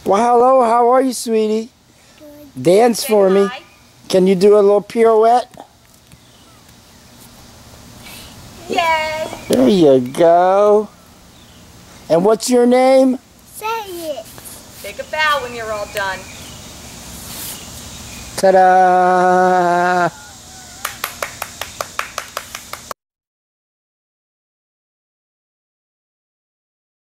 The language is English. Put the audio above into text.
Well, hello. How are you, sweetie? Good. Dance for me. Can you do a little pirouette? Yay! There you go. And what's your name? Say it. Take a bow when you're all done. Ta-da!